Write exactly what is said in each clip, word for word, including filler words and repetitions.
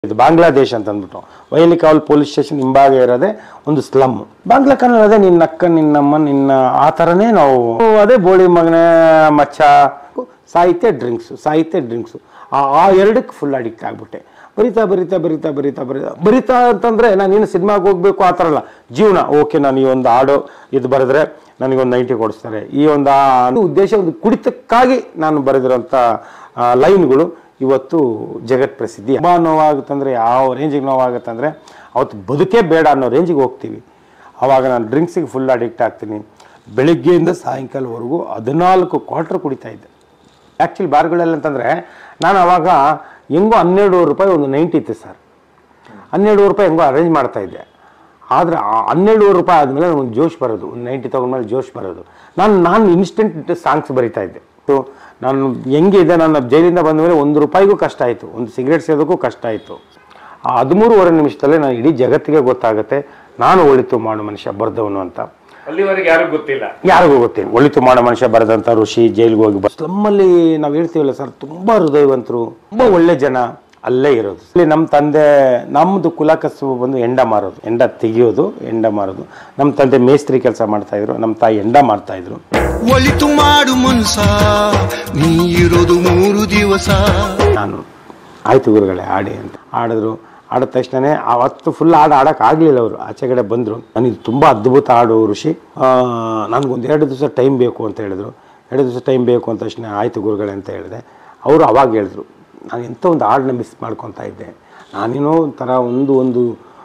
ಇದು ಬಾಂಗ್ಲಾದೇಶ ಅಂತ ಅಂದ್ಬಿಟ್ಟು ವೈಲಿಕಾವಲ್ ಪೊಲೀಸ್ ಸ್ಟೇಷನ್ ಹಿಂಭಾಗ ಇರೋದೇ ಒಂದು ಸ್ಲಮ್. ಬಾಂಗ್ಲಾ ಕನ್ನಡ ಅದೇ ನಿನ್ನ ಅಕ್ಕ ನಿನ್ನಮ್ಮ ನಿನ್ನ ಆ ಥರನೇ ನಾವು ಅದೇ ಬೋಳಿ ಮಗನೇ ಮಚ್ಚ ಸಾಹಿತ್ಯ ಡ್ರಿಂಕ್ಸು ಸಾಹಿತ್ಯ ಡ್ರಿಂಕ್ಸು ಆ ಎರಡಕ್ಕೆ ಫುಲ್ ಅಡಿಕ್ಟ್ ಆಗ್ಬಿಟ್ಟೆ. ಬರಿತಾ ಬರಿತಾ ಬರಿತಾ ಬರಿತಾ ಬರಿತಾ ಬರಿತಾ ಅಂತಂದರೆ ನಾನು ಇನ್ನು ಸಿನಿಮಾಗೆ ಹೋಗ್ಬೇಕು ಆ ಥರ ಅಲ್ಲ, ಜೀವನ ಓಕೆ ನಾನು ಈ ಒಂದು ಹಾಡು ಇದು ಬರೆದ್ರೆ ನನಗೊಂದು ನೈಂಟಿ ಕೊಡಿಸ್ತಾರೆ, ಈ ಒಂದು ಉದ್ದೇಶ ಒಂದು ಕುಡಿತಕ್ಕಾಗಿ ನಾನು ಬರೆದಿರೋಂಥ ಲೈನ್ಗಳು ಇವತ್ತು ಜಗತ್ ಪ್ರಸಿದ್ಧಿ. ತುಂಬ ನೋವಾಗುತ್ತಂದರೆ ಯಾವ ರೇಂಜಿಗೆ ನೋವಾಗುತ್ತಂದರೆ ಅವತ್ತು ಬದುಕೇ ಬೇಡ ಅನ್ನೋ ರೇಂಜಿಗೆ ಹೋಗ್ತೀವಿ. ಆವಾಗ ನಾನು ಡ್ರಿಂಕ್ಸಿಗೆ ಫುಲ್ ಅಡಿಕ್ಟ್ ಆಗ್ತೀನಿ. ಬೆಳಿಗ್ಗೆಯಿಂದ ಸಾಯಂಕಾಲವರೆಗೂ ಹದಿನಾಲ್ಕು ಕ್ವಾರ್ಟರ್ ಕುಡಿತಾ ಇದ್ದೆ. ಆ್ಯಕ್ಚುಲಿ ಬಾರ್ಗಳಲ್ಲಿ ಅಂತಂದರೆ ನಾನು ಆವಾಗ ಹೆಂಗೋ ಹನ್ನೆರಡೂವರೆ ರೂಪಾಯಿ ಒಂದು ನೈಂಟಿ ಇತ್ತು ಸರ್, ಹನ್ನೆರಡೂವರೆ ರೂಪಾಯಿ ಹೆಂಗೋ ಅರೇಂಜ್ ಮಾಡ್ತಾಯಿದ್ದೆ. ಆದರೆ ಹನ್ನೆರಡೂವರೆ ರೂಪಾಯಿ ಆದಮೇಲೆ ಒಂದು ಜೋಶ್ ಬರೋದು, ಒಂದು ನೈಂಟಿ ತೊಗೊಂಡ್ಮೇಲೆ ಜೋಶ್ ಬರೋದು. ನಾನು ನಾನು ಇನ್ಸ್ಟೆಂಟ್ ಸಾಂಗ್ಸ್ ಬರಿತಾ ಇದ್ದೆ. ನಾನು ಹೆಂಗಿದೆ, ನನ್ನ ಜೈಲಿಂದ ಬಂದ ಮೇಲೆ ಒಂದು ರೂಪಾಯಿಗೂ ಕಷ್ಟ ಆಯಿತು, ಒಂದು ಸಿಗರೇಟ್ ಸೇದೋಕ್ಕೂ ಕಷ್ಟ ಆಯಿತು. ಆ ಹದಿಮೂರುವರೆ ನಿಮಿಷದಲ್ಲೇ ನಾನು ಇಡೀ ಜಗತ್ತಿಗೆ ಗೊತ್ತಾಗುತ್ತೆ ನಾನು ಒಳಿತು ಮಾಡೋ ಮನುಷ್ಯ ಬರ್ದವನು ಅಂತ. ಅಲ್ಲಿವರೆಗೆ ಯಾರಿಗೂ ಗೊತ್ತಿಲ್ಲ, ಯಾರಿಗೂ ಗೊತ್ತಿಲ್ಲ. ಒಳಿತು ಮಾಡೋ ಮನುಷ್ಯ ಬರೆದಂಥ ಋಷಿ ಜೈಲಿಗೆ ಹೋಗಿ ಸ್ಲಮ್ಮಲ್ಲಿ ನಾವು ಹೇಳ್ತೀವಲ್ಲ ಸರ್, ತುಂಬ ಹೃದಯವಂತರು, ತುಂಬ ಒಳ್ಳೆ ಜನ ಅಲ್ಲೇ ಇರೋದು. ಇಲ್ಲಿ ನಮ್ಮ ತಂದೆ ನಮ್ಮದು ಕುಲ ಕಸುಬು ಬಂದು ಎಂಡ ಮಾರೋದು, ಎಂಡ ತೆಗಿಯೋದು, ಎಂಡ ಮಾರೋದು. ನಮ್ಮ ತಂದೆ ಮೇಸ್ತ್ರಿ ಕೆಲಸ ಮಾಡ್ತಾಯಿದ್ರು, ನಮ್ಮ ತಾಯಿ ಎಂಡ ಮಾಡ್ತಾಯಿದ್ರು. ಒಳಿತು ಮಾಡು ಮನ್ಸ ನೀ ಇರೋದು ಮೂರು ದಿವಸ. ನಾನು ಆಯ್ತು ಗುರುಗಳೇ ಆಡಿ ಅಂತ ಆಡಿದ್ರು. ಆಡಿದ ತಕ್ಷಣವೇ ಅವತ್ತು ಫುಲ್ ಹಾಡು ಆಡೋಕೆ ಆಗಲಿಲ್ಲ. ಅವರು ಆಚೆ ಕಡೆ ಬಂದರು. ನನಗೆ ತುಂಬ ಅದ್ಭುತ ಹಾಡು ಋಷಿ, ನನಗೊಂದು ಎರಡು ದಿವಸ ಟೈಮ್ ಬೇಕು ಅಂತ ಹೇಳಿದ್ರು. ಎರಡು ದಿವಸ ಟೈಮ್ ಬೇಕು ಅಂದ ತಕ್ಷಣ ಆಯಿತು ಗುರುಗಳೇ ಅಂತ ಹೇಳಿದೆ. ಅವರು ಅವಾಗ ಹೇಳಿದ್ರು, ನಾನು ಎಂಥ ಒಂದು ಹಾಡನ್ನ ಮಿಸ್ ಮಾಡ್ಕೊತಾ ಇದ್ದೆ, ನಾನೇನೋ ಒಂಥರ ಒಂದು ಒಂದು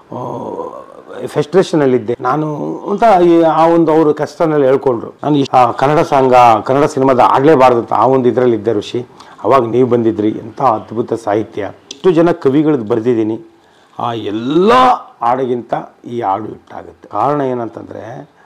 ಫೆಸ್ಟ್ರೇಷನಲ್ಲಿದ್ದೆ ನಾನು ಅಂತ. ಆ ಒಂದು ಅವರು ಕಷ್ಟನಲ್ಲಿ ಹೇಳ್ಕೊಂಡ್ರು. ನಾನು ಕನ್ನಡ ಸಾಂಗ ಕನ್ನಡ ಸಿನಿಮಾದ ಆಡಲೇಬಾರ್ದು ಅಂತ ಆ ಒಂದು ಇದರಲ್ಲಿದ್ದೆ ಋಷಿ. ಅವಾಗ ನೀವು ಬಂದಿದ್ರಿ, ಎಂಥ ಅದ್ಭುತ ಸಾಹಿತ್ಯ, ಎಷ್ಟು ಜನ ಕವಿಗಳದ್ದು ಬರೆದಿದ್ದೀನಿ, ಆ ಎಲ್ಲ ಹಾಡಿಗಿಂತ ಈ ಹಾಡು ಇಟ್ಟಾಗುತ್ತೆ. ಕಾರಣ ಏನಂತಂದರೆ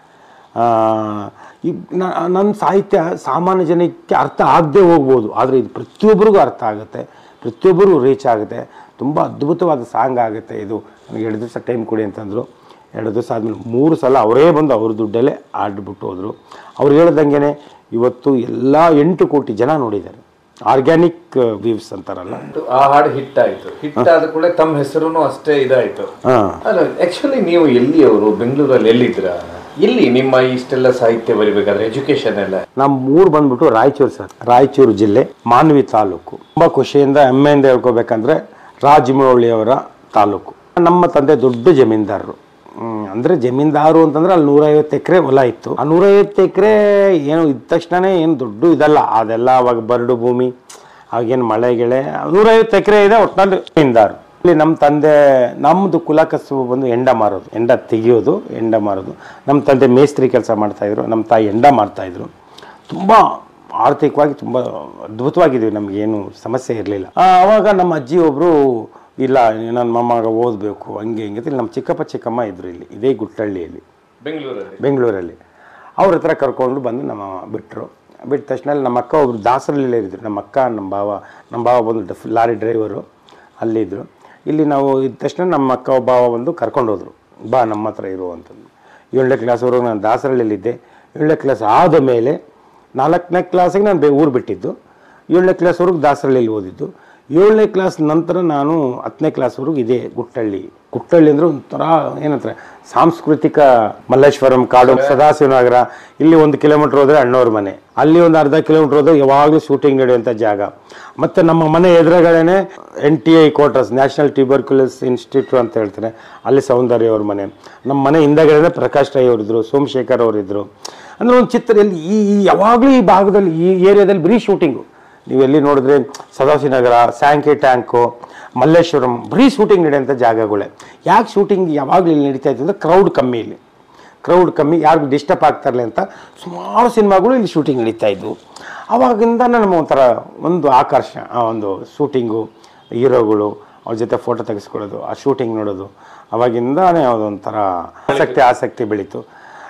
ಈ ನನ್ನ ಸಾಹಿತ್ಯ ಸಾಮಾನ್ಯ ಜನಕ್ಕೆ ಅರ್ಥ ಆಗದೆ ಹೋಗ್ಬೋದು, ಆದರೆ ಇದು ಪ್ರತಿಯೊಬ್ಬರಿಗೂ ಅರ್ಥ ಆಗುತ್ತೆ, ಪ್ರತಿಯೊಬ್ಬರಿಗೂ ರೀಚ್ ಆಗುತ್ತೆ, ತುಂಬ ಅದ್ಭುತವಾದ ಸಾಂಗ್ ಆಗುತ್ತೆ. ಇದು ನನಗೆ ಎರಡು ದಿವಸ ಟೈಮ್ ಕೊಡಿ ಅಂತಂದರು. ಎರಡು ದಿವಸ ಆದಮೇಲೆ ಮೂರು ಸಲ ಅವರೇ ಬಂದು ಅವ್ರ ದುಡ್ಡಲ್ಲೇ ಆಡ್ಬಿಟ್ಟು ಹೋದರು. ಅವ್ರು ಹೇಳ್ದಂಗೆ ಇವತ್ತು ಎಲ್ಲ ಎಂಟು ಕೋಟಿ ಜನ ನೋಡಿದ್ದಾರೆ. ಆರ್ಗ್ಯಾನಿಕ್ ವ್ಯೂಸ್ ಅಂತಾರಲ್ಲ, ಆ ಹಾಡು ಹಿಟ್ ಆಯ್ತು. ಹಿಟ್ ಆದ ಕೂಡ ತಮ್ಮ ಹೆಸರು ಅಷ್ಟೇ ಇದಾಯ್ತು. ಆಕ್ಚುಲಿ ನೀವು ಎಲ್ಲಿಯವರು? ಬೆಂಗಳೂರಲ್ಲಿ ಎಲ್ಲಿದ್ರ? ಇಲ್ಲಿ ನಿಮ್ಮ ಇಷ್ಟೆಲ್ಲ ಸಾಹಿತ್ಯ ಬರಿಬೇಕಾದ್ರೆ ಎಜುಕೇಶನ್ ಎಲ್ಲ? ನಮ್ಮ ಊರು ಬಂದ್ಬಿಟ್ಟು ರಾಯಚೂರು ಸರ್, ರಾಯಚೂರು ಜಿಲ್ಲೆ ಮಾನ್ವಿ ತಾಲೂಕು. ತುಂಬ ಖುಷಿಯಿಂದ ಹೆಮ್ಮೆಯಿಂದ ಹೇಳ್ಕೊಬೇಕಂದ್ರೆ ರಾಜಮೌಳಿಯವರ ತಾಲೂಕು. ನಮ್ಮ ತಂದೆ ದೊಡ್ಡ ಜಮೀನ್ದಾರರು. ಅಂದರೆ ಜಮೀನ್ದಾರು ಅಂತಂದ್ರೆ ಅಲ್ಲಿ ನೂರೈವತ್ತು ಎಕರೆ ಹೊಲ ಇತ್ತು. ಆ ನೂರೈವತ್ತು ಎಕರೆ ಏನು ಇದ್ದ ತಕ್ಷಣವೇ ಏನು ದೊಡ್ಡ ಇದಲ್ಲ, ಅದೆಲ್ಲ ಅವಾಗ ಬರಡು ಭೂಮಿ, ಆಗೇನು ಮಳೆ ಗಿಳೆ. ನೂರೈವತ್ತು ಎಕರೆ ಇದೆ ಒಟ್ಟಿನಲ್ಲಿ ಜಮೀನ್ದಾರು. ಇಲ್ಲಿ ನಮ್ಮ ತಂದೆ ನಮ್ಮದು ಕುಲ ಕಸುಬು ಬಂದು ಎಂಡ ಮಾರೋದು, ಎಂಡ ತೆಗಿಯೋದು, ಎಂಡ ಮಾರೋದು. ನಮ್ಮ ತಂದೆ ಮೇಸ್ತ್ರಿ ಕೆಲಸ ಮಾಡ್ತಾಯಿದ್ರು, ನಮ್ಮ ತಾಯಿ ಎಂಡ ಮಾಡ್ತಾಯಿದ್ರು. ತುಂಬ ಆರ್ಥಿಕವಾಗಿ ತುಂಬ ಅದ್ಭುತವಾಗಿದ್ವಿ, ನಮಗೇನು ಸಮಸ್ಯೆ ಇರಲಿಲ್ಲ. ಆವಾಗ ನಮ್ಮ ಅಜ್ಜಿ ಒಬ್ಬರು, ಇಲ್ಲ ನನ್ನ ಮೊಮ್ಮಗ ಓದಬೇಕು ಹಂಗೆ ಹಿಂಗೆ ಇಲ್ಲಿ ನಮ್ಮ ಚಿಕ್ಕಪ್ಪ ಚಿಕ್ಕಮ್ಮ ಇದ್ದರು ಇಲ್ಲಿ ಇದೇ ಗುಟ್ಟಳ್ಳಿಯಲ್ಲಿ ಬೆಂಗಳೂರಲ್ಲಿ ಬೆಂಗಳೂರಲ್ಲಿ ಅವ್ರ ಹತ್ರ ಕರ್ಕೊಂಡು ಬಂದು ನಮ್ಮ ಬಿಟ್ಟರು. ಬಿಟ್ಟ ತಕ್ಷಣ ನಮ್ಮ ಅಕ್ಕ ಒಬ್ರು ದಾಸರಳ್ಳಿಲೇ ಇದ್ದರು. ನಮ್ಮ ಅಕ್ಕ ನಮ್ಮ ಭಾವ ನಮ್ಮ ಭಾವ ಬಂದು ಡಫ್ ಲಾರಿ ಡ್ರೈವರು ಅಲ್ಲಿದ್ದರು. ಇಲ್ಲಿ ನಾವು ಇದ್ದ ತಕ್ಷಣ ನಮ್ಮ ಅಕ್ಕ ಭಾವ ಬಂದು ಕರ್ಕೊಂಡು ಹೋದರು, ಬಾ ನಮ್ಮ ಹತ್ರ ಇರು ಅಂತಂದು. ಏಳನೇ ಕ್ಲಾಸ್ವರೆಗೂ ನಾನು ದಾಸರಳ್ಳಿಲಿದ್ದೆ. ಏಳನೇ ಕ್ಲಾಸ್ ಆದ ಮೇಲೆ ನಾಲ್ಕನೇ ಕ್ಲಾಸಿಗೆ ನಾನು ಬೇ ಊರು ಬಿಟ್ಟಿದ್ದು. ಏಳನೇ ಕ್ಲಾಸ್ವರೆಗೂ ದಾಸರಳ್ಳಿಲಿ ಓದಿದ್ದು. ಏಳನೇ ಕ್ಲಾಸ್ ನಂತರ ನಾನು ಹತ್ತನೇ ಕ್ಲಾಸ್ವರೆಗೂ ಇದೇ ಗುಟ್ಟಳ್ಳಿ. ಗುಟ್ಟಳ್ಳಿ ಅಂದರೆ ಒಂಥರ ಏನಂತಾರೆ ಸಾಂಸ್ಕೃತಿಕ ಮಲ್ಲೇಶ್ವರಂ ಕಾಡು, ಸದಾಶಿವನಗರ. ಇಲ್ಲಿ ಒಂದು ಕಿಲೋಮೀಟ್ರ್ ಹೋದರೆ ಅಣ್ಣವ್ರ ಮನೆ, ಅಲ್ಲಿ ಒಂದು ಅರ್ಧ ಕಿಲೋಮೀಟ್ರ್ ಹೋದರೆ ಯಾವಾಗಲೂ ಶೂಟಿಂಗ್ ನಡೆಯುವಂಥ ಜಾಗ. ಮತ್ತು ನಮ್ಮ ಮನೆ ಎದುರುಗಡೆನೇ N T I quarters, national tuberculosis institute ಅಂತ ಹೇಳ್ತಾರೆ, ಅಲ್ಲಿ ಸೌಂದರ್ಯ ಅವ್ರ ಮನೆ. ನಮ್ಮ ಮನೆ ಹಿಂದಗಡೆನೇ ಪ್ರಕಾಶ್ ರೈ ಅವರಿದ್ದರು, ಸೋಮಶೇಖರ್ ಅವರಿದ್ದರು. ಅಂದರೆ ಒಂದು ಚಿತ್ರದಲ್ಲಿ ಈ ಯಾವಾಗಲೂ ಈ ಭಾಗದಲ್ಲಿ ಈ ಏರಿಯಾದಲ್ಲಿ ಬರೀ ಶೂಟಿಂಗು. ನೀವು ಎಲ್ಲಿ ನೋಡಿದ್ರೆ ಸದಾಶಿವನಗರ, ಸ್ಯಾಂಕಿ ಟ್ಯಾಂಕು, ಮಲ್ಲೇಶ್ವರಂ ಬರೀ ಶೂಟಿಂಗ್ ನಡೆಯೋಂಥ ಜಾಗಗಳೇ. ಯಾಕೆ ಶೂಟಿಂಗ್ ಯಾವಾಗಲೂ ಇಲ್ಲಿ ನಡೀತಾ ಇತ್ತು ಅಂದರೆ ಕ್ರೌಡ್ ಕಮ್ಮಿ, ಇಲ್ಲಿ ಕ್ರೌಡ್ ಕಮ್ಮಿ, ಯಾರಿಗೂ ಡಿಸ್ಟರ್ಬ್ ಆಗ್ತಾರಲ್ಲ ಅಂತ ಸುಮಾರು ಸಿನಿಮಾಗಳು ಇಲ್ಲಿ ಶೂಟಿಂಗ್ ನಡೀತಾ ಇದ್ವು. ಆವಾಗಿಂದ ನಮ್ಮ ಒಂಥರ ಒಂದು ಆಕರ್ಷಣೆ, ಆ ಒಂದು ಶೂಟಿಂಗು, ಹೀರೋಗಳು ಅವ್ರ ಜೊತೆ ಫೋಟೋ ತೆಗೆಸ್ಕೊಳ್ಳೋದು, ಆ ಶೂಟಿಂಗ್ ನೋಡೋದು, ಅವಾಗಿಂದನೇ ಅದೊಂಥರ ಆಸಕ್ತಿ ಆಸಕ್ತಿ ಬೆಳೀತು.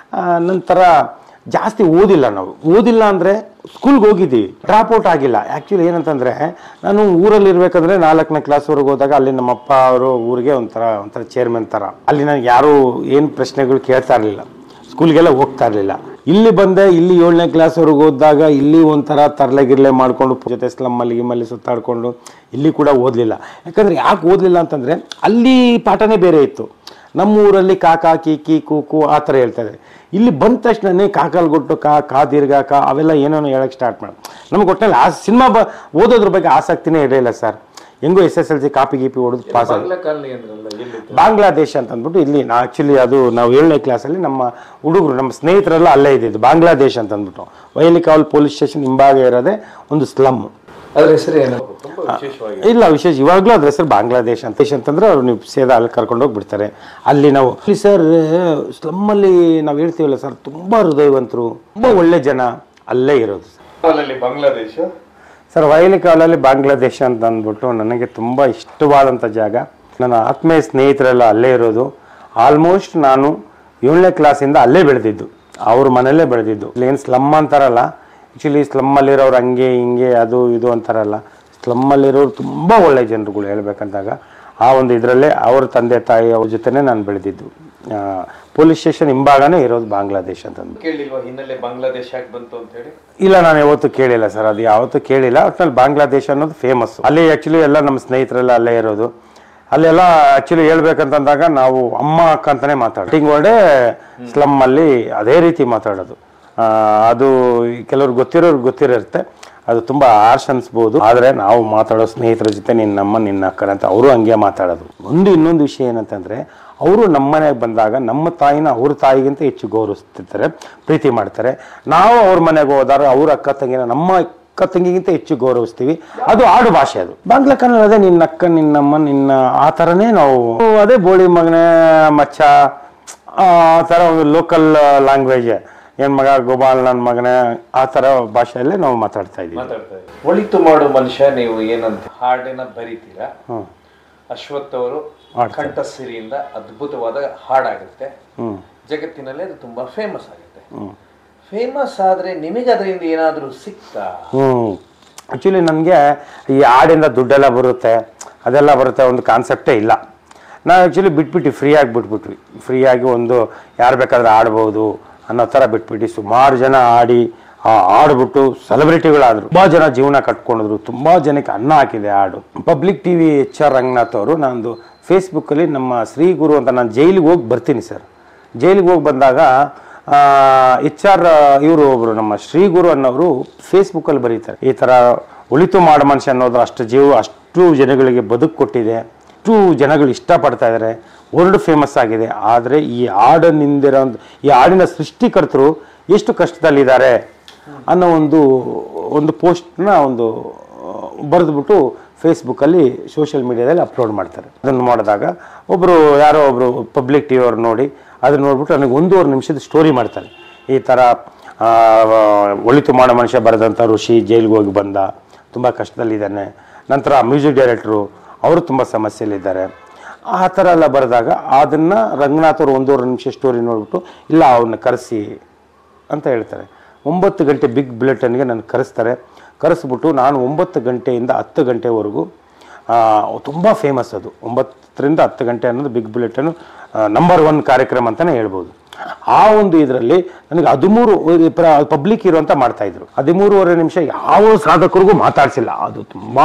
ನಂತರ ಜಾಸ್ತಿ ಓದಿಲ್ಲ ನಾವು. ಓದಿಲ್ಲ ಅಂದರೆ ಸ್ಕೂಲ್ಗೆ ಹೋಗಿದ್ದೀವಿ, ಡ್ರಾಪ್ಔಟ್ ಆಗಿಲ್ಲ. ಆ್ಯಕ್ಚುಲಿ ಏನಂತಂದರೆ ನಾನು ಊರಲ್ಲಿ ಇರಬೇಕಂದ್ರೆ ನಾಲ್ಕನೇ ಕ್ಲಾಸ್ವರೆಗೆ ಹೋದಾಗ ಅಲ್ಲಿ ನಮ್ಮಪ್ಪ ಅವರು ಊರಿಗೆ ಒಂಥರ ಒಂಥರ ಚೇರ್ಮನ್ ಥರ. ಅಲ್ಲಿ ನನಗೆ ಯಾರೂ ಏನು ಪ್ರಶ್ನೆಗಳು ಕೇಳ್ತಾ ಇರಲಿಲ್ಲ, ಸ್ಕೂಲ್ಗೆಲ್ಲ ಹೋಗ್ತಾ ಇರಲಿಲ್ಲ. ಇಲ್ಲಿ ಬಂದೆ, ಇಲ್ಲಿ ಏಳನೇ ಕ್ಲಾಸ್ವರೆಗೂ ಓದಿದಾಗ ಇಲ್ಲಿ ಒಂಥರ ತರಲೆ ಗಿರ್ಲೆ ಮಾಡಿಕೊಂಡು ಜೊತೆ ಸ್ಲಮ್ಮಲ್ಲಿ ಗಿಮ್ಮಲ್ಲಿ ಸುತ್ತಾಡಿಕೊಂಡು ಇಲ್ಲಿ ಕೂಡ ಓದಲಿಲ್ಲ. ಯಾಕಂದರೆ ಯಾಕೆ ಓದಲಿಲ್ಲ ಅಂತಂದರೆ ಅಲ್ಲಿ ಪಾಠನೇ ಬೇರೆ ಇತ್ತು. ನಮ್ಮ ಊರಲ್ಲಿ ಕಾಕಾ ಕೀಕಿ ಕೂಕು ಆ ಥರ ಹೇಳ್ತಾರೆ. ಇಲ್ಲಿ ಬಂದ ತಕ್ಷಣನೇ ಕಾಕಲ್ಗೊಟ್ಟು ಕಾ ಕಾ ದೀರ್ಘ ಕಾ ಅವೆಲ್ಲ ಏನೇನೋ ಹೇಳೋಕ್ಕೆ ಸ್ಟಾರ್ಟ್ ಮಾಡಿ ನಮ್ಗೆ ಒಟ್ಟಿನಲ್ಲಿ ಆ ಸಿನಿಮಾ ಬ ಓದೋದ್ರ ಬಗ್ಗೆ ಆಸಕ್ತಿನೇ ಇರಲಿಲ್ಲ ಸರ್. ಹೆಂಗೋ S S L C copy ಗೀಪಿ ಹೊಡೆದು ಪಾಸ್ ಆಗಿ ಬಾಂಗ್ಲಾದೇಶ ಅಂತ ಅಂದ್ಬಿಟ್ಟು ಇಲ್ಲಿ ನಾ ಆ್ಯಕ್ಚುಲಿ ಅದು ನಾವು ಏಳನೇ ಕ್ಲಾಸಲ್ಲಿ ನಮ್ಮ ಹುಡುಗರು ನಮ್ಮ ಸ್ನೇಹಿತರೆಲ್ಲ ಅಲ್ಲೇ ಇದ್ದಿದ್ದು ಬಾಂಗ್ಲಾದೇಶ ಅಂತ ಅಂದ್ಬಿಟ್ಟು ವೈಲಿಕಾವಲ್ ಪೊಲೀಸ್ ಸ್ಟೇಷನ್ ಹಿಂಭಾಗ ಇರೋದೇ ಒಂದು ಸ್ಲಮ್. ಅದ್ರ ಹೆಸರು ಏನು? ಇಲ್ಲ ವಿಶೇಷ ಇವಾಗಲೂ ಅದ್ರ ಹೆಸರು ಬಾಂಗ್ಲಾದೇಶ ಅಂತ ಅಂತಂದ್ರೆ ಅವ್ರು ನೀವು ಸೇದಾ ಅಲ್ಲಿ ಕರ್ಕೊಂಡು ಹೋಗ್ಬಿಡ್ತಾರೆ. ಅಲ್ಲಿ ನಾವು ಸರ್ ಸ್ಲಮ್ಮಲ್ಲಿ ನಾವು ಹೇಳ್ತೀವಲ್ಲ ಸರ್, ತುಂಬ ಹೃದಯವಂತರು, ತುಂಬ ಒಳ್ಳೆ ಜನ ಅಲ್ಲೇ ಇರೋದು ಸರ್. ಬಾಂಗ್ಲಾದೇಶ ಸರ್ ವೈಲಿಕಾವಲಲ್ಲಿ ಬಾಂಗ್ಲಾದೇಶ ಅಂತ ಅಂದ್ಬಿಟ್ಟು ನನಗೆ ತುಂಬ ಇಷ್ಟವಾದಂಥ ಜಾಗ. ನನ್ನ ಆತ್ಮೀಯ ಸ್ನೇಹಿತರೆಲ್ಲ ಅಲ್ಲೇ ಇರೋದು. ಆಲ್ಮೋಸ್ಟ್ ನಾನು ಏಳನೇ ಕ್ಲಾಸಿಂದ ಅಲ್ಲೇ ಬೆಳೆದಿದ್ದು, ಅವ್ರ ಮನೆಯಲ್ಲೇ ಬೆಳೆದಿದ್ದು. ಇಲ್ಲಿ ಏನು ಸ್ಲಮ್ ಅಂತಾರಲ್ಲ, ಆ್ಯಕ್ಚುಲಿ ಸ್ಲಮ್ಮಲ್ಲಿರೋರು ಹಂಗೆ ಹಿಂಗೆ ಅದು ಇದು ಅಂತಾರಲ್ಲ, ಸ್ಲಮ್ಮಲ್ಲಿರೋರು ತುಂಬ ಒಳ್ಳೆ ಜನರುಗಳು ಹೇಳ್ಬೇಕಂದಾಗ ಆ ಒಂದು ಇದರಲ್ಲೇ ಅವ್ರ ತಂದೆ ತಾಯಿ ಅವ್ರ ಜೊತೆನೇ ನಾನು ಬೆಳೆದಿದ್ದು. ಪೊಲೀಸ್ ಸ್ಟೇಷನ್ ಹಿಂಭಾಗನೇ ಇರೋದು ಬಾಂಗ್ಲಾದೇಶ ಅಂತಂದು. ಕೇಳಿಲ್ವಾ ಹಿನ್ನೆಲೆ ಬಾಂಗ್ಲಾದೇಶ ಯಾಕೆ ಬಂತು ಅಂತ ಹೇಳಿ? ಇಲ್ಲ, ನಾನು ಯಾವತ್ತೂ ಕೇಳಿಲ್ಲ ಸರ್, ಅದು ಯಾವತ್ತೂ ಕೇಳಿಲ್ಲ. ಒಟ್ಟಿನಲ್ಲಿ ಬಾಂಗ್ಲಾದೇಶ ಅನ್ನೋದು ಫೇಮಸ್. ಅಲ್ಲಿ ಆ್ಯಕ್ಚುಲಿ ಎಲ್ಲ ನಮ್ಮ ಸ್ನೇಹಿತರೆಲ್ಲ ಅಲ್ಲೇ ಇರೋದು. ಅಲ್ಲೆಲ್ಲ ಆ್ಯಕ್ಚುಲಿ ಹೇಳ್ಬೇಕಂತಂದಾಗ ನಾವು ಅಮ್ಮ ಅಕ್ಕ ಅಂತಲೇ ಮಾತಾಡೋದು. ಹಿಂಗೋಡೆ ಸ್ಲಮ್ಮಲ್ಲಿ ಅದೇ ರೀತಿ ಮಾತಾಡೋದು. ಅದು ಕೆಲವ್ರಿಗೆ ಗೊತ್ತಿರೋರ್ಗೆ ಗೊತ್ತಿರುತ್ತೆ, ಅದು ತುಂಬ ಆರ್ಷ್ ಅನ್ಸ್ಬೋದು. ಆದರೆ ನಾವು ಮಾತಾಡೋ ಸ್ನೇಹಿತರ ಜೊತೆ ನಿನ್ನಮ್ಮ ನಿನ್ನ ಅಕ್ಕನ ಅಂತ ಅವರು ಹಂಗೆ ಮಾತಾಡೋದು. ಒಂದು ಇನ್ನೊಂದು ವಿಷಯ ಏನಂತಂದರೆ, ಅವರು ನಮ್ಮ ಮನೆಗೆ ಬಂದಾಗ ನಮ್ಮ ತಾಯಿನ ಅವ್ರ ತಾಯಿಗಿಂತ ಹೆಚ್ಚು ಗೌರವಿಸ್ತಿರ್ತಾರೆ, ಪ್ರೀತಿ ಮಾಡ್ತಾರೆ. ನಾವು ಅವ್ರ ಮನೆಗೆ ಹೋದಾಗ ಅವ್ರ ಅಕ್ಕ ತಂಗಿನ ನಮ್ಮ ಅಕ್ಕ ತಂಗಿಗಿಂತ ಹೆಚ್ಚು ಗೌರವಿಸ್ತೀವಿ. ಅದು ಆಡು ಭಾಷೆ. ಅದು ಬಾಂಗ್ಲಾ ಕನ್ನಡ ಅದೇ ನಿನ್ನ ಅಕ್ಕ ನಿನ್ನಮ್ಮ ನಿನ್ನ ಆ ಥರನೇ ನಾವು ಅದೇ ಬೋಳಿ ಮಗನೇ ಮಚ್ಚ ಆ ಥರ ಒಂದು ಲೋಕಲ್ ಲ್ಯಾಂಗ್ವೇಜ್. ಏನ್ ಮಗ ಗೋಪಾಲ್ ನನ್ನ ಮಗನೇ ಆ ಥರ ಭಾಷೆಯಲ್ಲೇ ನಾವು ಮಾತಾಡ್ತಾ ಇದ್ದೀವಿ. ಒಳಿತು ಮಾಡೋ ಮನುಷ್ಯ ನೀವು ಏನಂತ ಹಾಡಿನ ಬರೀತೀರಾ. ಅಶ್ವಥ್ ಅವರು ಕಂಠಸಿರಿಯಿಂದ ಅದ್ಭುತವಾದ ಹಾಡಾಗುತ್ತೆ, ಜಗತ್ತಿನಲ್ಲಿ ಅದು ತುಂಬಾ ಫೇಮಸ್ ಆಗುತ್ತೆ. ಫೇಮಸ್ ಆದ್ರೆ ನಿಮಗೆ ಅದರಿಂದ ಏನಾದರೂ ಸಿಕ್ತಾ? ಹ್ಮ್ ಆ್ಯಕ್ಚುಲಿ ನನಗೆ ಈ ಹಾಡಿಂದ ದುಡ್ಡೆಲ್ಲ ಬರುತ್ತೆ, ಅದೆಲ್ಲ ಬರುತ್ತೆ, ಒಂದು ಕಾನ್ಸೆಪ್ಟೇ ಇಲ್ಲ. ನಾವು ಆ್ಯಕ್ಚುಲಿ ಬಿಟ್ಬಿಟ್ಟು ಫ್ರೀಯಾಗಿ ಬಿಟ್ಬಿಟ್ವಿ. ಫ್ರೀಯಾಗಿ ಒಂದು ಯಾರು ಬೇಕಾದ್ರೆ ಆಡ್ಬೋದು ಅನ್ನೋ ಥರ ಬಿಟ್ಬಿಟ್ಟು ಸುಮಾರು ಜನ ಆಡಿ ಆಡ್ಬಿಟ್ಟು ಸೆಲೆಬ್ರಿಟಿಗಳಾದರು. ತುಂಬ ಜನ ಜೀವನ ಕಟ್ಕೊಂಡಿದ್ರು, ತುಂಬ ಜನಕ್ಕೆ ಅನ್ನ ಹಾಕಿದೆ ಹಾಡು. Public T V H R Ranganath ಅವರು ನಂದು ಫೇಸ್ಬುಕ್ಕಲ್ಲಿ ನಮ್ಮ ಶ್ರೀ ಗುರು ಅಂತ, ನಾನು ಜೈಲಿಗೆ ಹೋಗಿ ಬರ್ತೀನಿ ಸರ್. ಜೈಲಿಗೆ ಹೋಗಿ ಬಂದಾಗ ಎಚ್ ಆರ್ ಇವರು ಒಬ್ಬರು ನಮ್ಮ ಶ್ರೀ ಗುರು ಅನ್ನೋರು ಫೇಸ್ಬುಕ್ಕಲ್ಲಿ ಬರೀತಾರೆ, ಈ ಥರ ಒಳಿತು ಮಾಡೋ ಮನುಷ್ಯ ಅನ್ನೋದು ಅಷ್ಟು ಜೀವ ಅಷ್ಟು ಜನಗಳಿಗೆ ಬದುಕು ಕೊಟ್ಟಿದೆ, ಅಷ್ಟು ಜನಗಳು ಇಷ್ಟಪಡ್ತಾ ಇದ್ದಾರೆ, ವರ್ಲ್ಡ್ ಫೇಮಸ್ ಆಗಿದೆ. ಆದರೆ ಈ ಹಾಡನ್ನಿಂದಿರೋ ಈ ಹಾಡಿನ ಸೃಷ್ಟಿಕರ್ತರು ಎಷ್ಟು ಕಷ್ಟದಲ್ಲಿದ್ದಾರೆ ಅನ್ನೋ ಒಂದು ಒಂದು ಪೋಸ್ಟ್ನ ಒಂದು ಬರೆದ್ಬಿಟ್ಟು ಫೇಸ್ಬುಕ್ಕಲ್ಲಿ ಸೋಷಿಯಲ್ ಮೀಡಿಯಾದಲ್ಲಿ ಅಪ್ಲೋಡ್ ಮಾಡ್ತಾರೆ. ಅದನ್ನು ಮಾಡಿದಾಗ ಒಬ್ಬರು ಯಾರೋ ಒಬ್ಬರು ಪಬ್ಲಿಕ್ ಟಿ ವಿ ಅವ್ರು ನೋಡಿ ಅದನ್ನು ನೋಡ್ಬಿಟ್ಟು ನನಗೆ ಒಂದೂವರೆ ನಿಮಿಷದ ಸ್ಟೋರಿ ಮಾಡ್ತಾರೆ. ಈ ಥರ ಒಳಿತು ಮಾಡೋ ಮನುಷ್ಯ ಬರೆದಂಥ ಋಷಿ ಜೈಲಿಗೆ ಹೋಗಿ ಬಂದ, ತುಂಬ ಕಷ್ಟದಲ್ಲಿದ್ದಾನೆ. ನಂತರ ಮ್ಯೂಸಿಕ್ ಡೈರೆಕ್ಟ್ರು ಅವರು ತುಂಬ ಸಮಸ್ಯೆಯಲ್ಲಿದ್ದಾರೆ. ಆ ಥರ ಎಲ್ಲ ಬರೆದಾಗ ಅದನ್ನು ರಂಗನಾಥ್ ಅವರು ಒಂದೂವರೆ ನಿಮಿಷ ಸ್ಟೋರಿ ನೋಡ್ಬಿಟ್ಟು ಇಲ್ಲ ಅವನ್ನ ಕರೆಸಿ ಅಂತ ಹೇಳ್ತಾರೆ. ಒಂಬತ್ತು ಗಂಟೆ ಬಿಗ್ ಬುಲೆಟನ್ಗೆ ನಾನು ಕರೆಸ್ತಾರೆ. ಕರೆಸ್ಬಿಟ್ಟು ನಾನು ಒಂಬತ್ತು ಗಂಟೆಯಿಂದ ಹತ್ತು ಗಂಟೆವರೆಗೂ ತುಂಬ ಫೇಮಸ್. ಅದು ಒಂಬತ್ತರಿಂದ ಹತ್ತು ಗಂಟೆ ಅನ್ನೋದು ಬಿಗ್ ಬುಲೆಟನ್ನು ನಂಬರ್ ಒನ್ ಕಾರ್ಯಕ್ರಮ ಅಂತಲೇ ಹೇಳ್ಬೋದು. ಆ ಒಂದು ಇದರಲ್ಲಿ ನನಗೆ ಹದಿಮೂರು ಪಬ್ಲಿಕ್ ಇರುವಂತ ಮಾಡ್ತಾ ಇದ್ರು. ಹದಿಮೂರುವರೆ ನಿಮಿಷ ಯಾವ ಸಾಧಕರಿಗೂ ಮಾತಾಡ್ಸಿಲ್ಲ. ಅದು ತುಂಬಾ